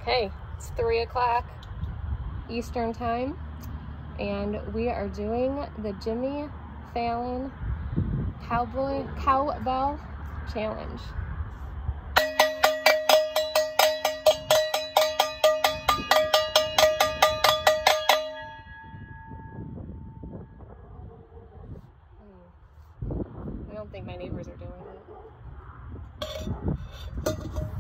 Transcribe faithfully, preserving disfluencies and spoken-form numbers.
Okay, it's three o'clock Eastern time, and we are doing the Jimmy Fallon cowboy cowbell challenge. I don't think my neighbors are doing it.